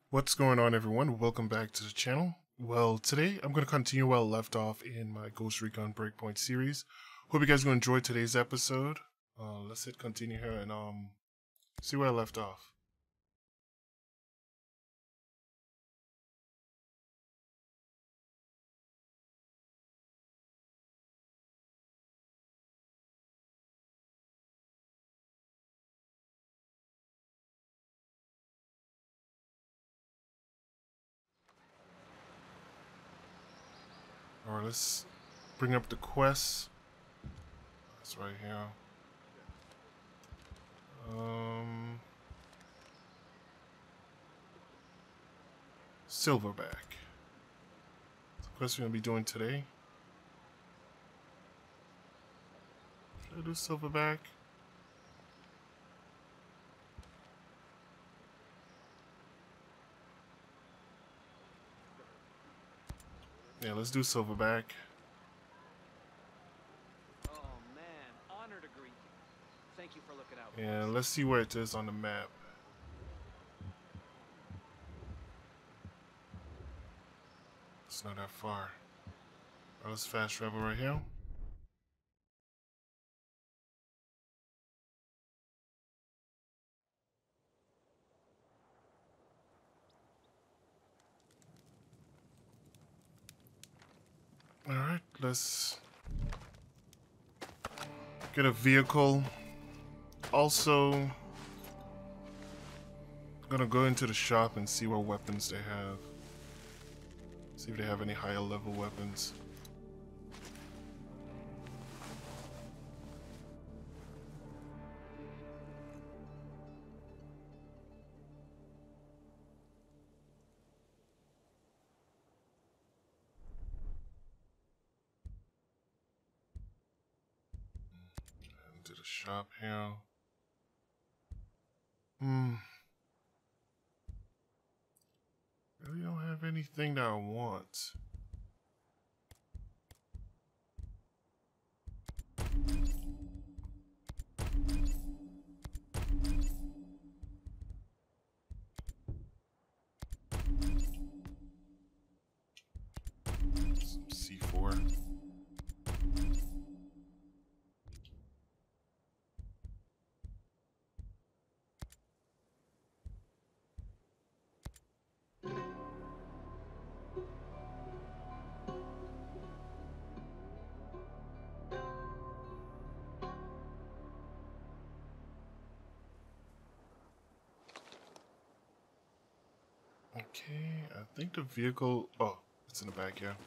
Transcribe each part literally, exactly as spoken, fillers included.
What's going on, everyone? Welcome back to the channel. Well, today I'm going to continue where I left off in my Ghost Recon Breakpoint series. Hope you guys are going to enjoy today's episode. Uh, let's hit continue here and um see where I left off. Alright, let's bring up the quest. That's right here. Um, Silverback. That's the quest we're going to be doing today. Should I do Silverback? Yeah, let's do Silverback. Oh man, honored to greet you. Thank you for looking out. Yeah, let's see where it is on the map. It's not that far. Alright, let's fast travel right here. Alright, let's get a vehicle. Also, I'm gonna go into the shop and see what weapons they have. See if they have any higher level weapons. Into the shop here. Hmm. Really don't have anything that I want. Some C four. Okay, I think the vehicle. Oh, it's in the back here.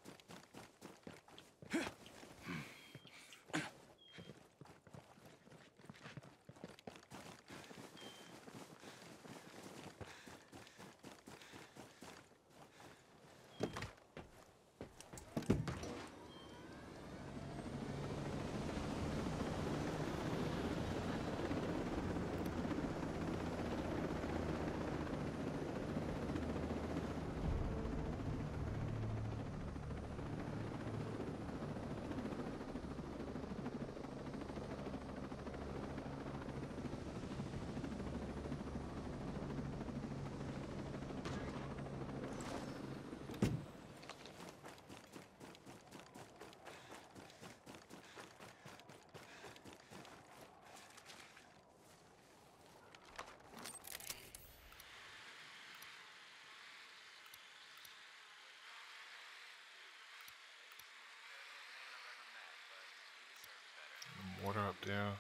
Water up there.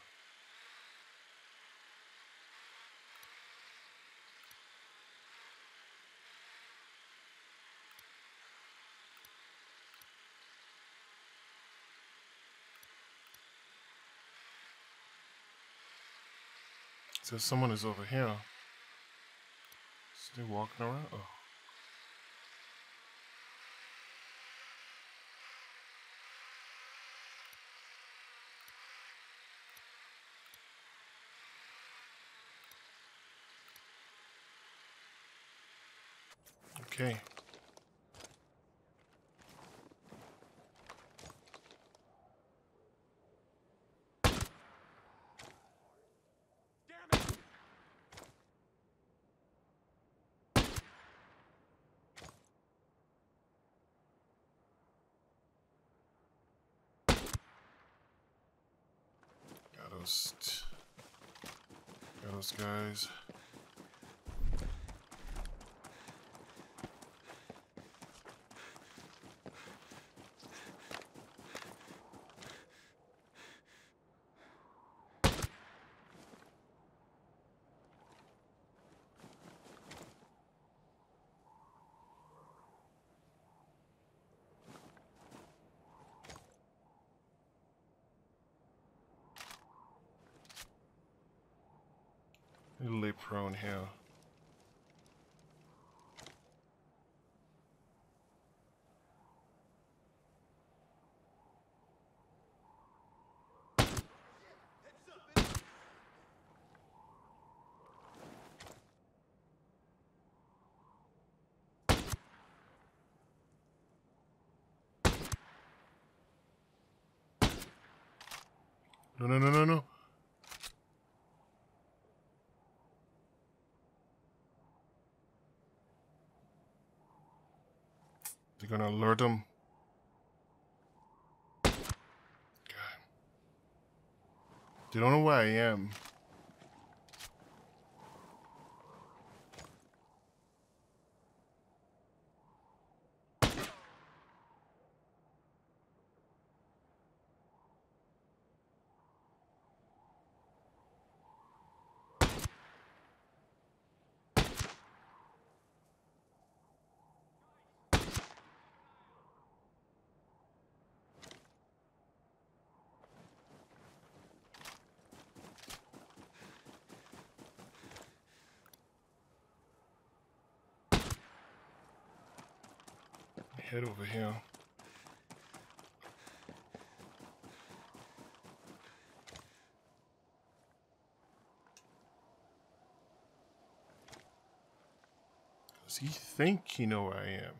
So someone is over here. Still walking around? Oh. Okay. Damn it! Ghost. Got those guys. Lay prone here. No, no, no, no, no. They're gonna alert him. Okay. They don't know where I am. Head over here. Does he think he know where I am?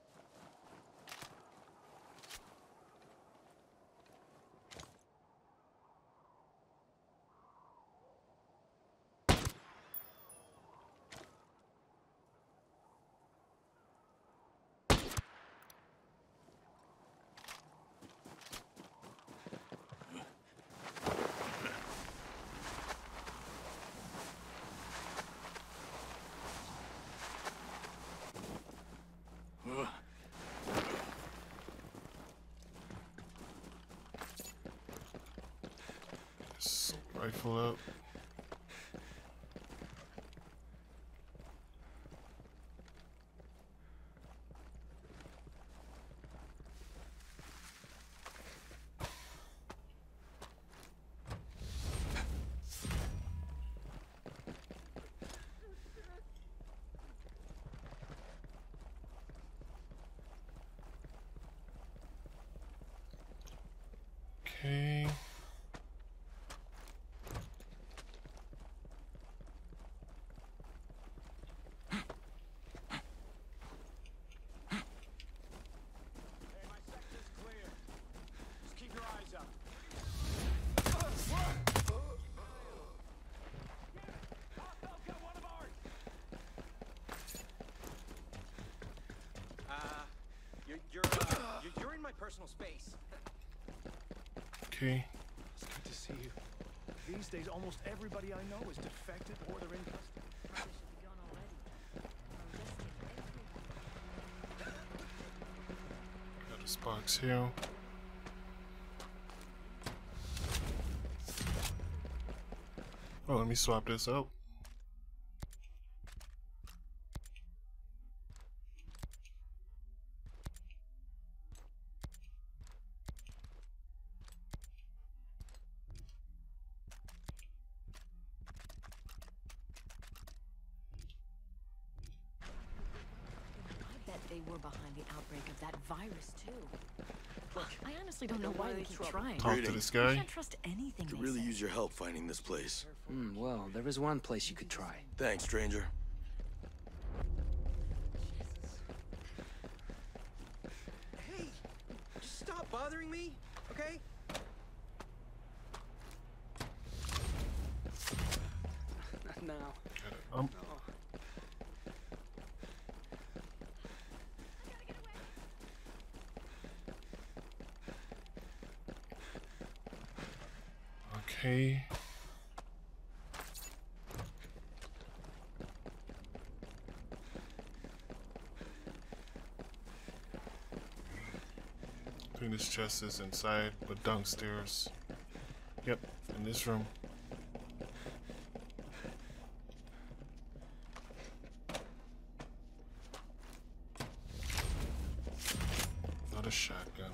Rifle up. Okay. You're, uh, you're, you're in my personal space. Okay. It's good to see you. These days, almost everybody I know is defected or they're in custody. Probably should be gone already. Got this box here. Oh, let me swap this out. They were behind the outbreak of that virus too. Look, I honestly don't know why they keep trying. Talk to this You guy. can't trust anything Could they really say. use your help finding this place. Hmm, well, there is one place you could try. Thanks, stranger. Hey, just stop bothering me, okay? No. Um, Okay. I think this chest is inside, but downstairs. Yep, in this room. Not a shotgun.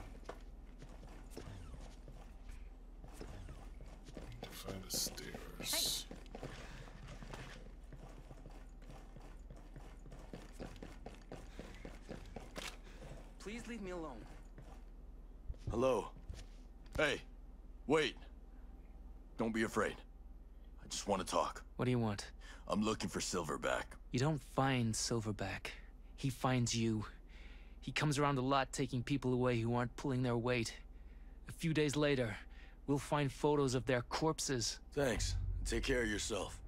Need to find the stairs. Please leave me alone. Hello. Hey, wait. Don't be afraid. I just want to talk. What do you want? I'm looking for Silverback. You don't find Silverback. He finds you. He comes around a lot taking people away who aren't pulling their weight. A few days later, we'll find photos of their corpses. Thanks. Take care of yourself.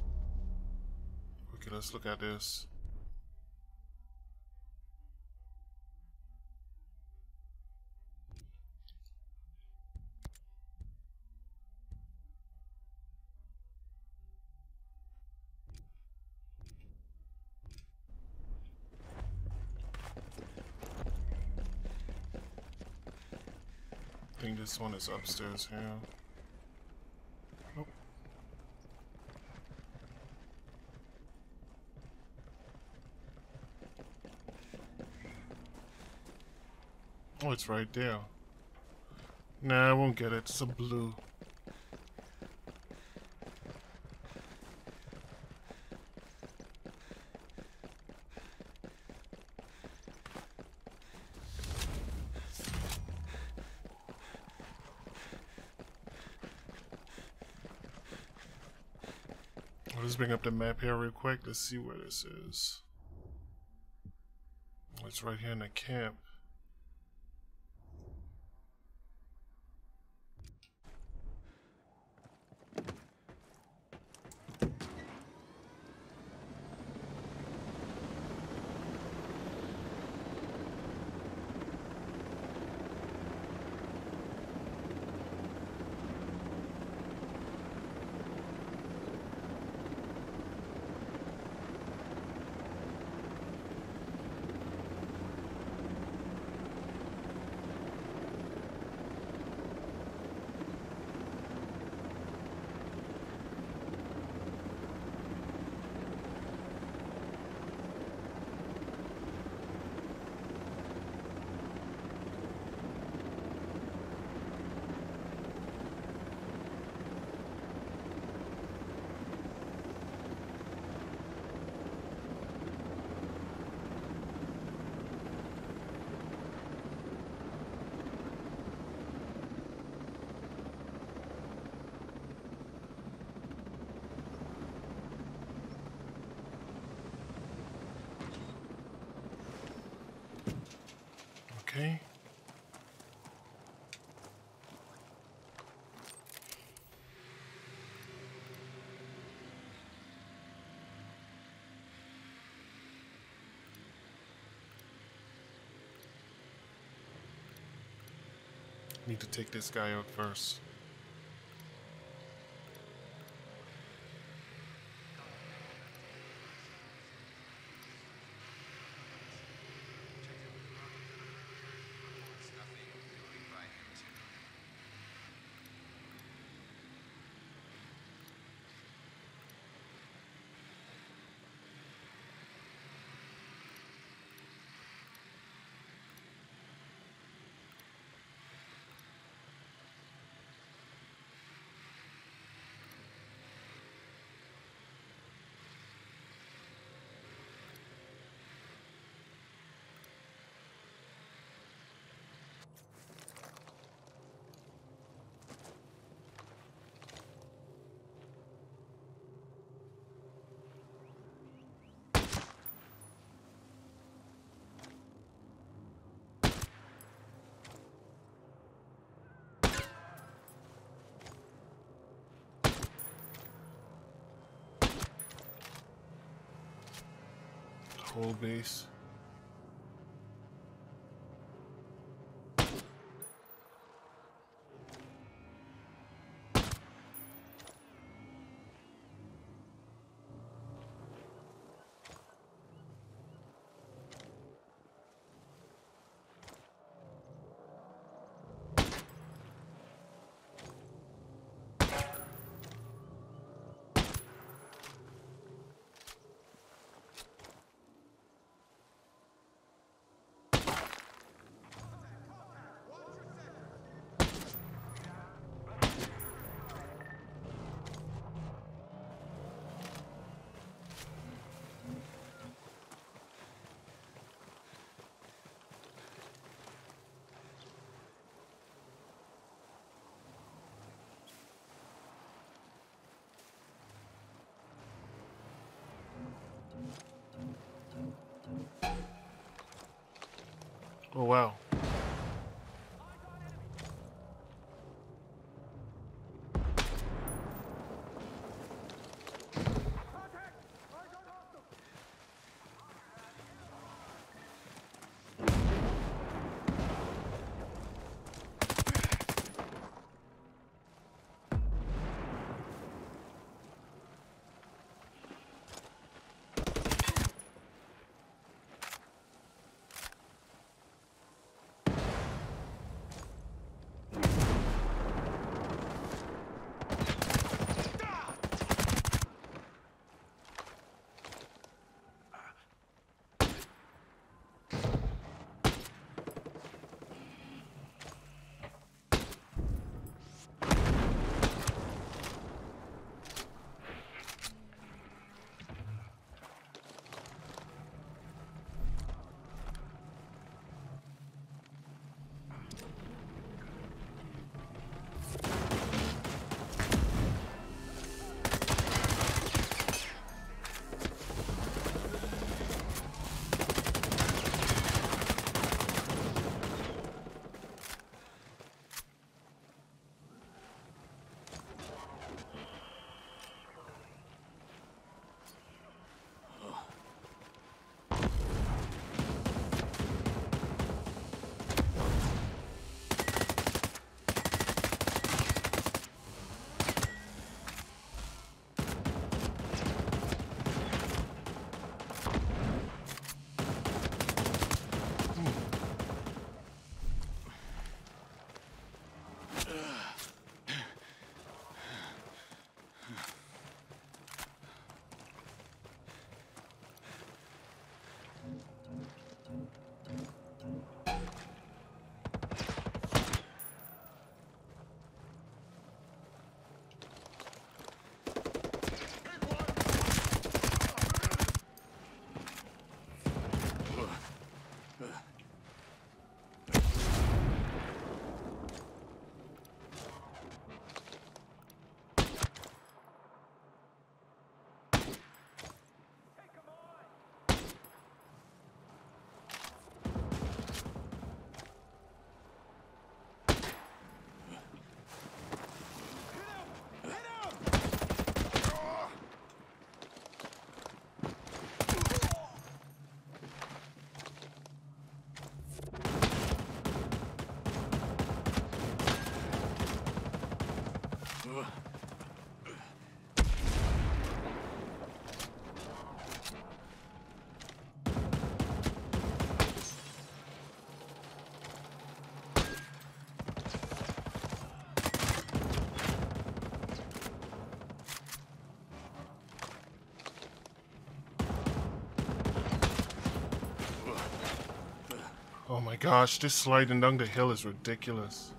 Okay, let's look at this. I think this one is upstairs here. Oh. Oh, it's right there. Nah, I won't get it. It's a blue. I'll just bring up the map here real quick. Let's see where this is. Oh, it's right here in the camp. Okay. Need to take this guy out first. Whole base. Oh wow. Oh my gosh, this sliding down the hill is ridiculous.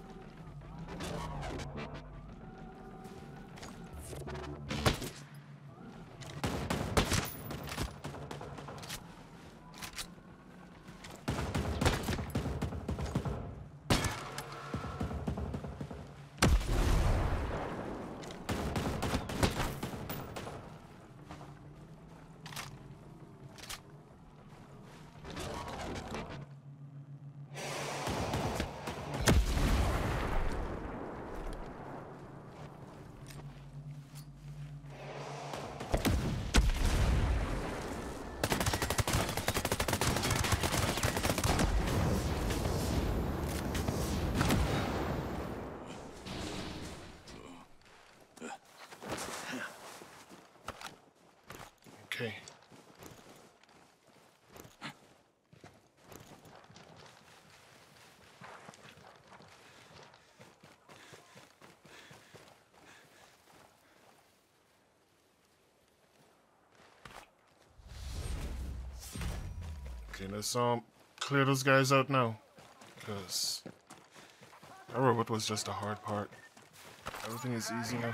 Okay. Okay, let's um clear those guys out now, because that robot was just the hard part. Everything is easy now.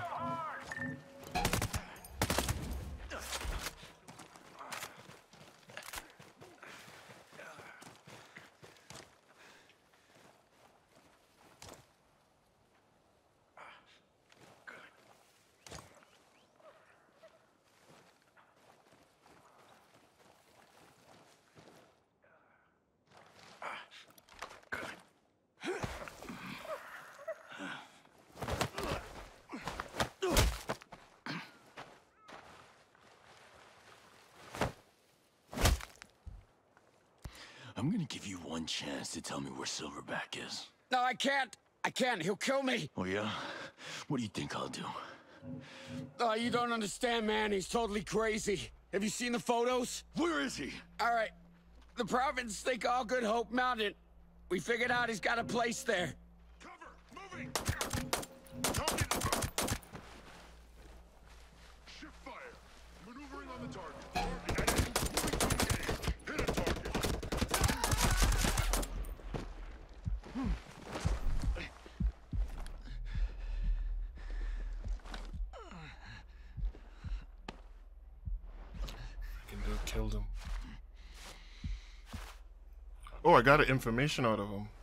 I'm gonna give you one chance to tell me where Silverback is. No, I can't. I can't. He'll kill me. Oh, yeah? What do you think I'll do? Oh, you don't understand, man. He's totally crazy. Have you seen the photos? Where is he? All right. The province think all Good Hope Mountain. We figured out he's got a place there. Cover! Moving! Target! Shift fire! Maneuvering on the target. Target active. Moving to engage. Hit a target. I can do it. Killed him. Oh, I got information out of him.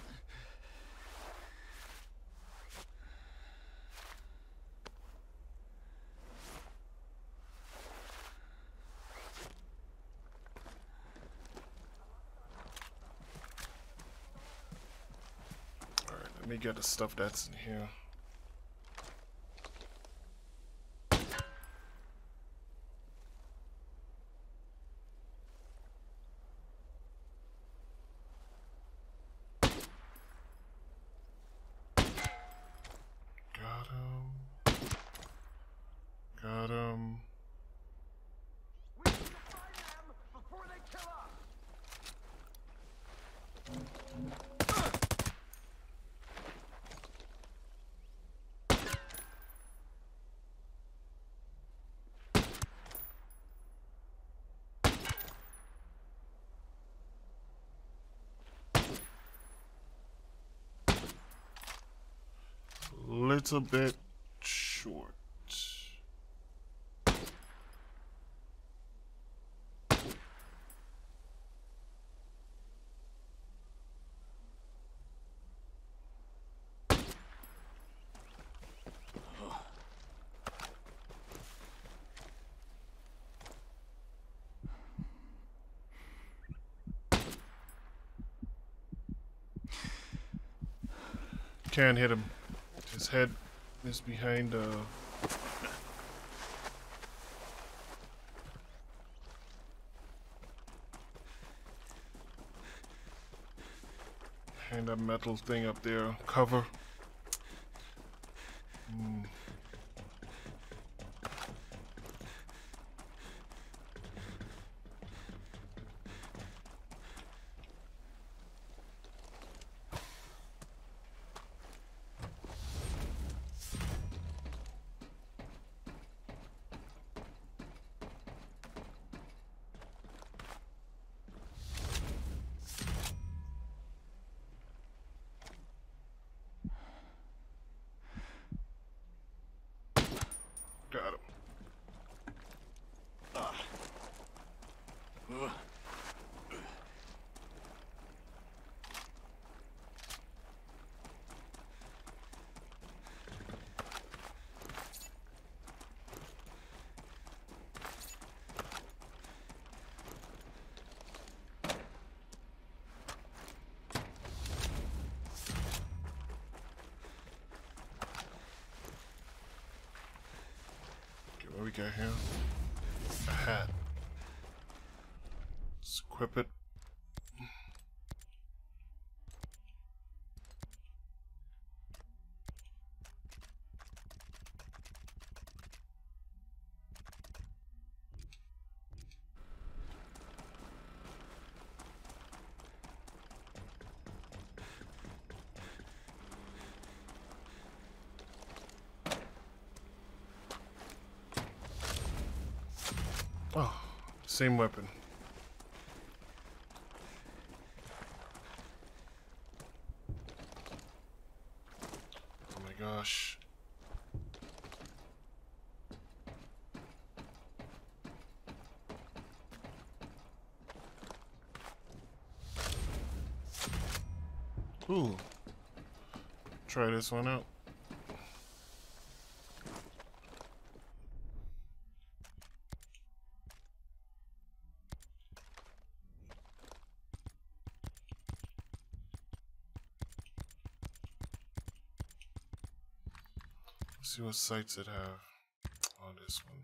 Alright, let me get the stuff that's in here. Got him. We need to find them before they kill us. Little bit short. Can't hit him. His head is behind uh behind that metal thing up there. Cover. Mm. Got him. What we got here? A hat. Let's equip it. Oh, same weapon. Oh my gosh. Ooh. Try this one out. Let's see what sights it have on this one.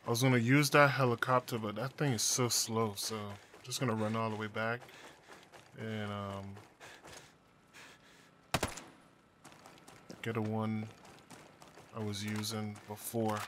I was gonna use that helicopter, but that thing is so slow, so I'm just gonna run all the way back and um, get a one I was using before.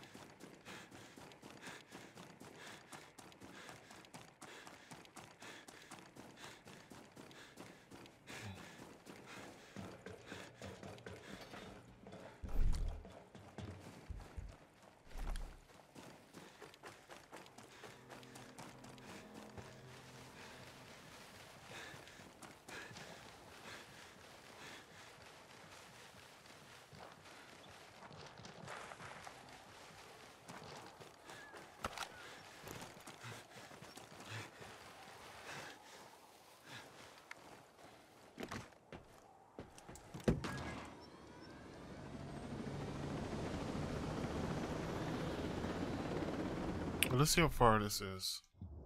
Well, let's see how far this is.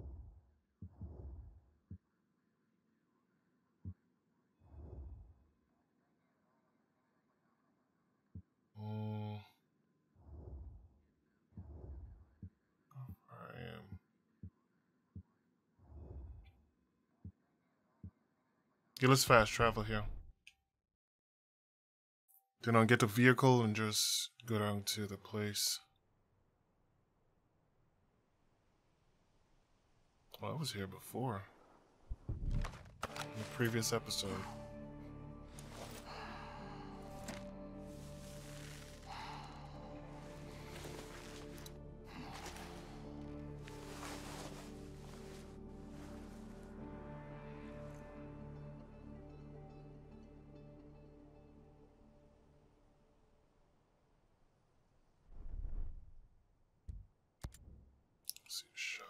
Mm. I am. Yeah, let's fast travel here. Then I'll get the vehicle and just go down to the place. Well, I was here before. In the previous episode. Let's see, shop.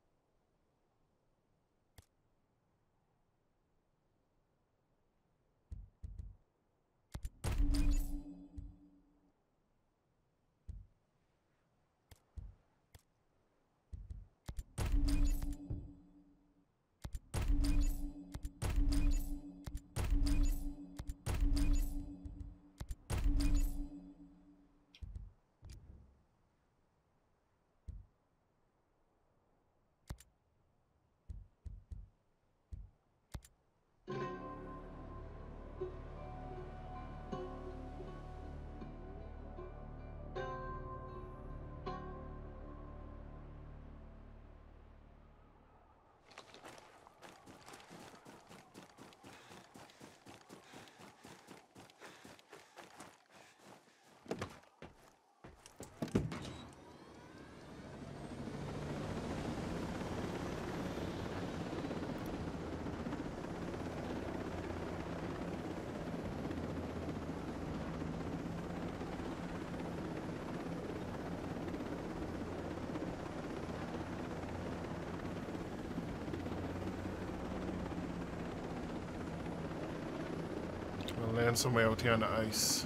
I'll land somewhere out here on the ice.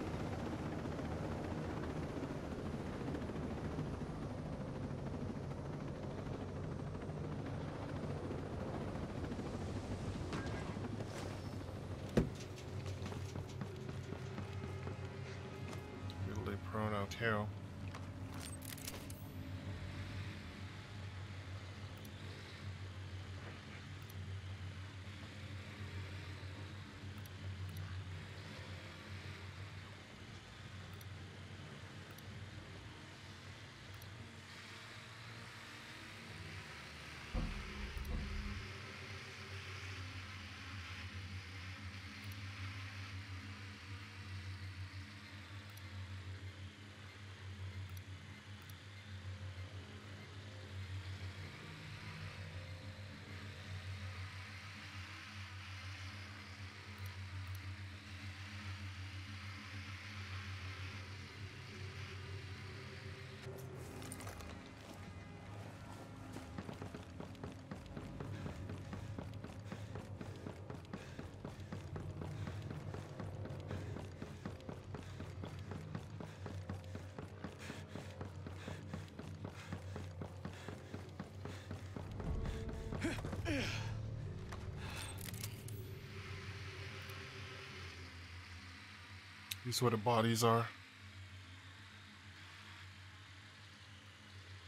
We'll lay prone out here. These are where the bodies are.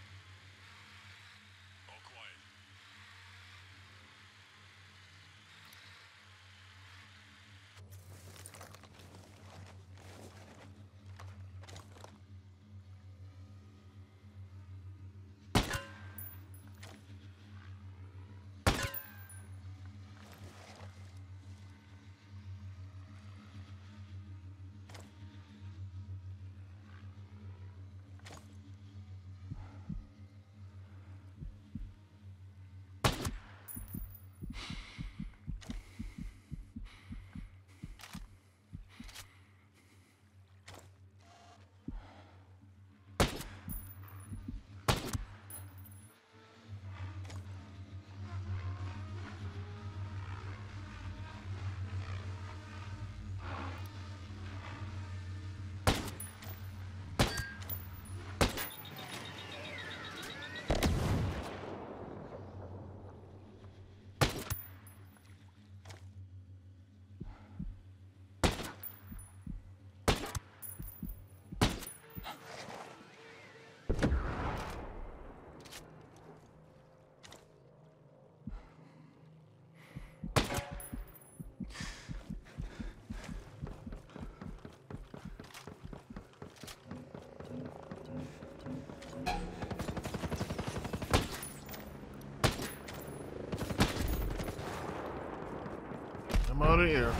I'm out of here.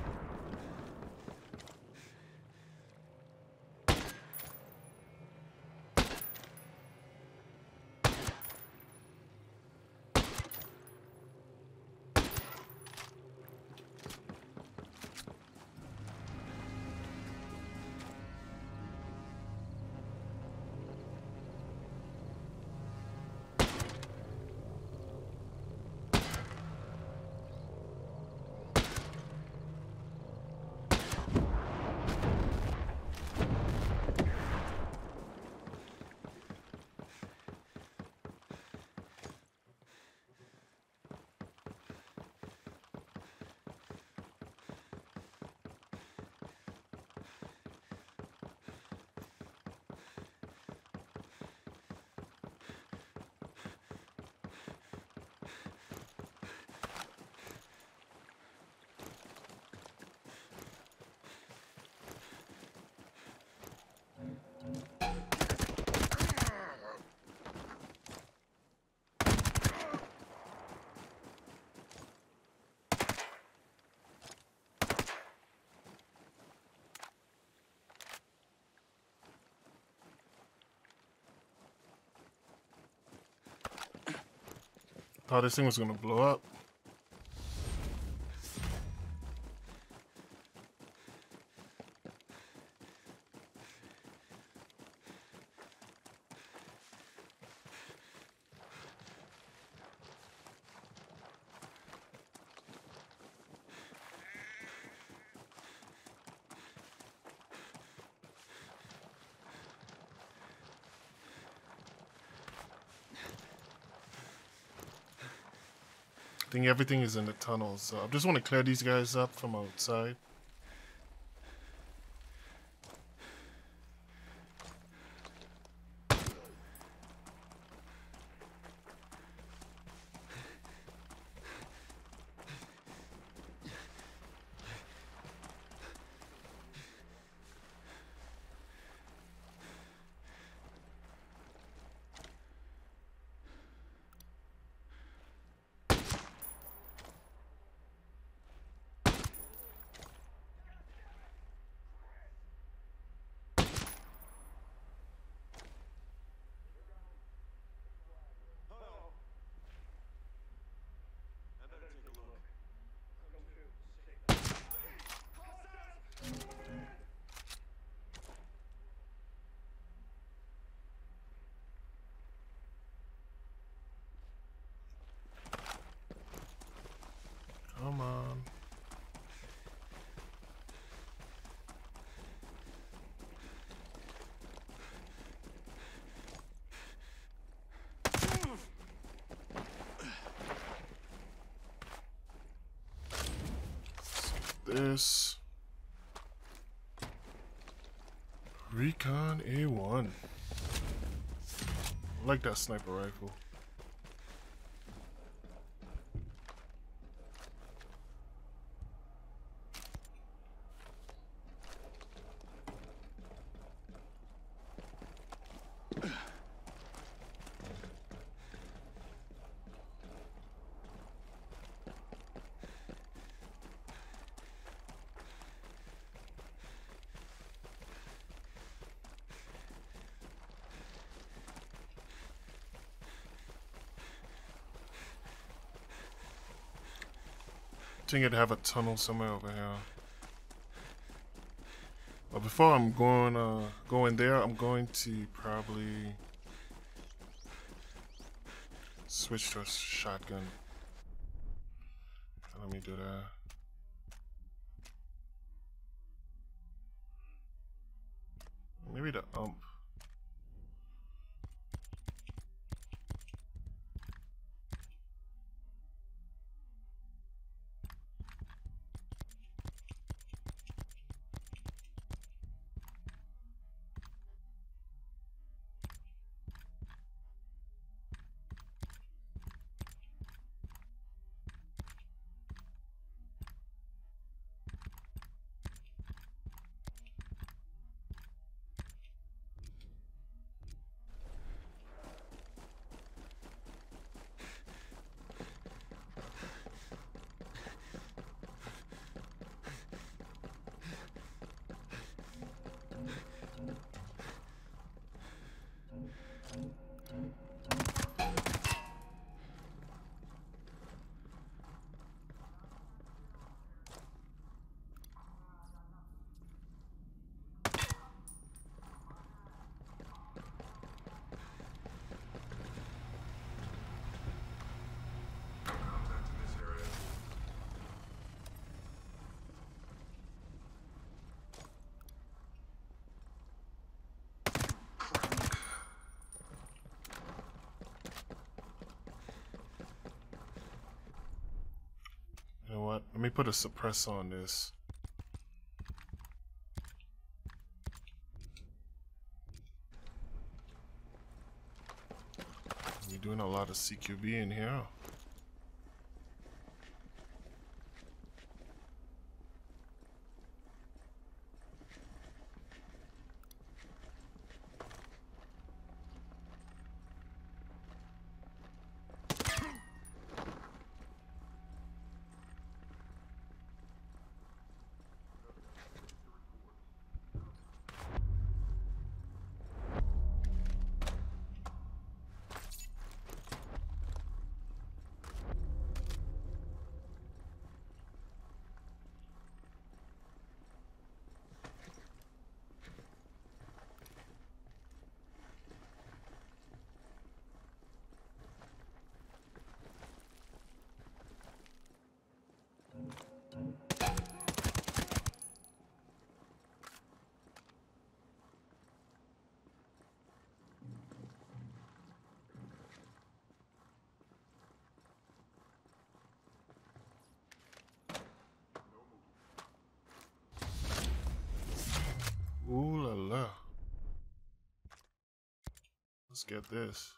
Thought this thing was gonna blow up. I think everything is in the tunnels, so I just want to clear these guys up from outside. Come on. This Recon A one. I like that sniper rifle. I think I'd have a tunnel somewhere over here. But before I'm going uh going there, I'm going to probably switch to a shotgun. Let me do that. Maybe the ump. not? Let me put a suppressor on this. We're doing a lot of C Q B in here. Ooh la la. Let's get this.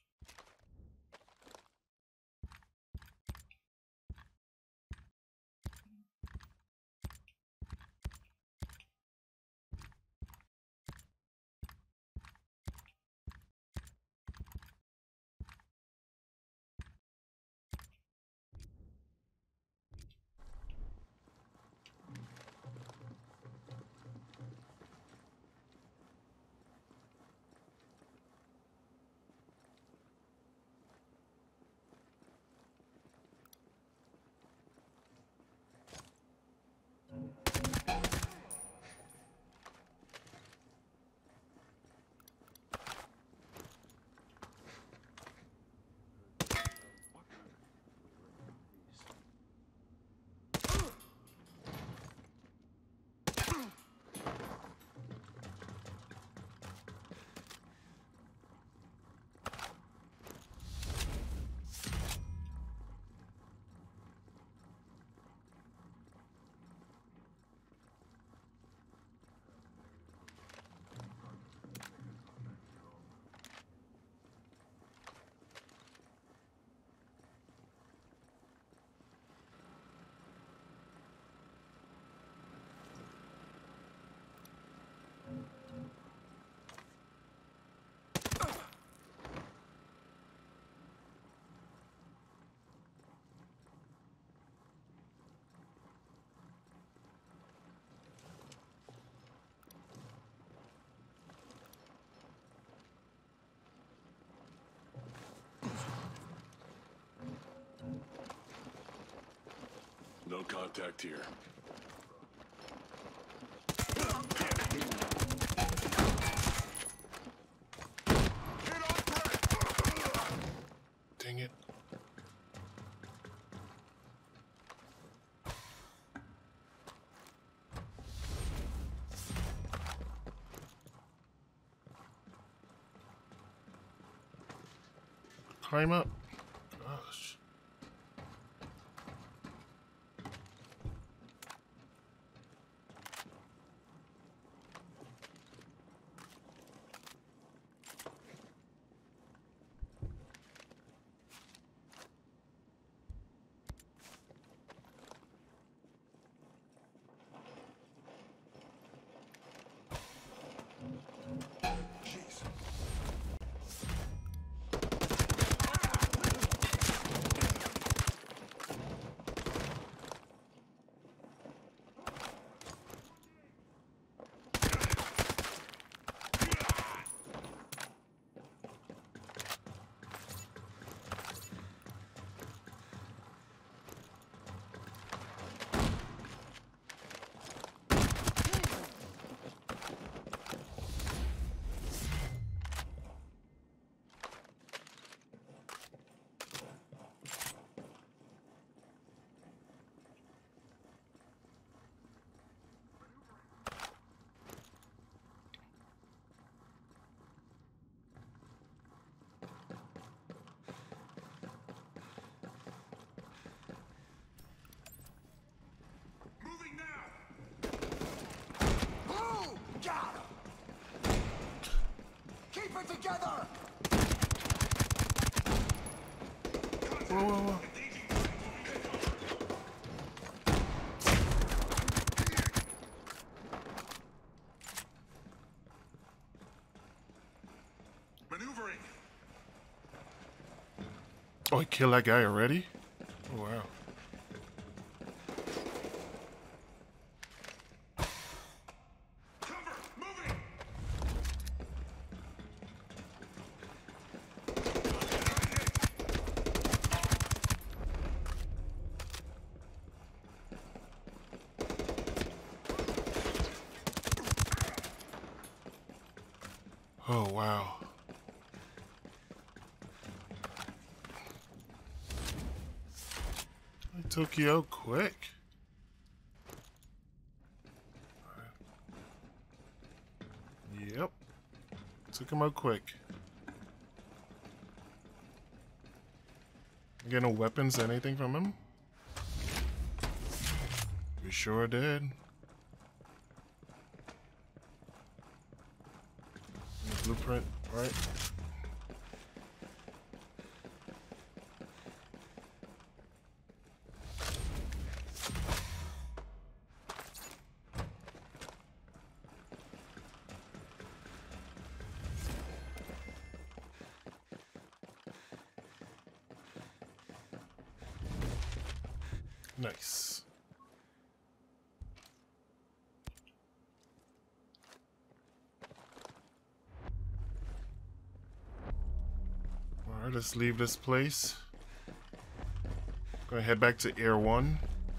No contact here. Dang it. Climb up. Gosh. it together! Whoa, whoa, whoa. Maneuvering. Oh, he killed that guy already? Oh, wow. Cover. Moving. Oh, wow. He took you out quick. Yep. Took him out quick. You get no weapons, anything from him? We sure did. The blueprint, right? Nice. Alright, let's leave this place. Gonna head back to Air One.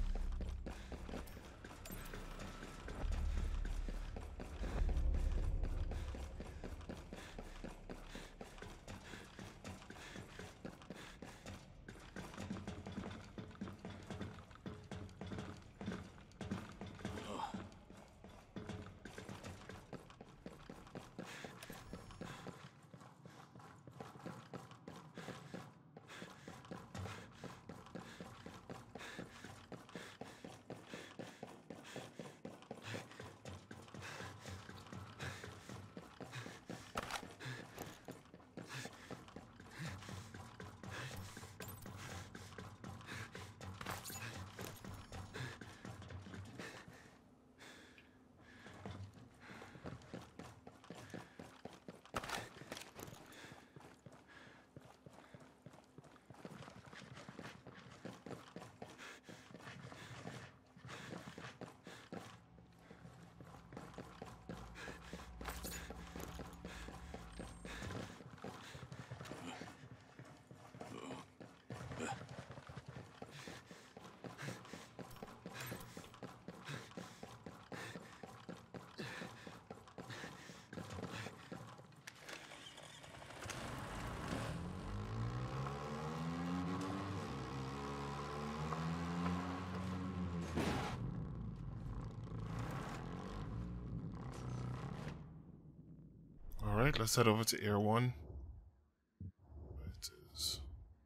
Alright, let's head over to Air One. It is.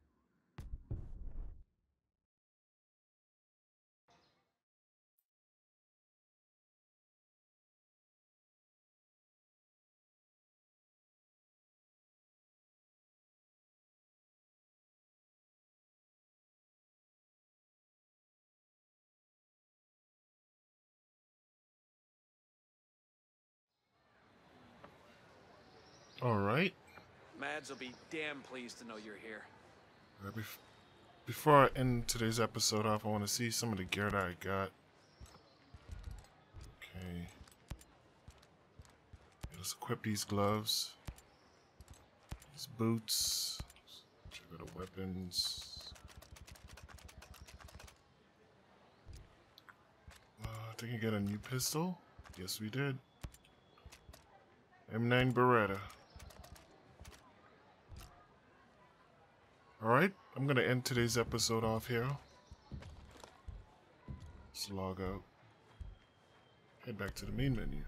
Alright. Mads will be damn pleased to know you're here. Right, bef before I end today's episode off, I want to see some of the gear that I got. Okay. Let's equip these gloves. These boots. Check out the weapons. Uh, I think I got a new pistol. Yes, we did. M nine Beretta. Alright, I'm going to end today's episode off here. Let's log out. Head back to the main menu.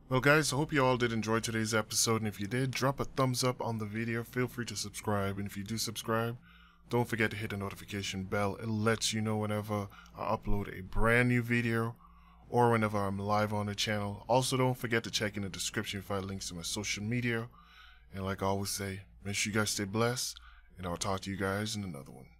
Well guys, I hope you all did enjoy today's episode, and if you did, drop a thumbs up on the video. Feel free to subscribe, and if you do subscribe, don't forget to hit the notification bell. It lets you know whenever I upload a brand new video or whenever I'm live on the channel. Also, don't forget to check in the description for links to my social media. And like I always say, make sure you guys stay blessed, and I'll talk to you guys in another one.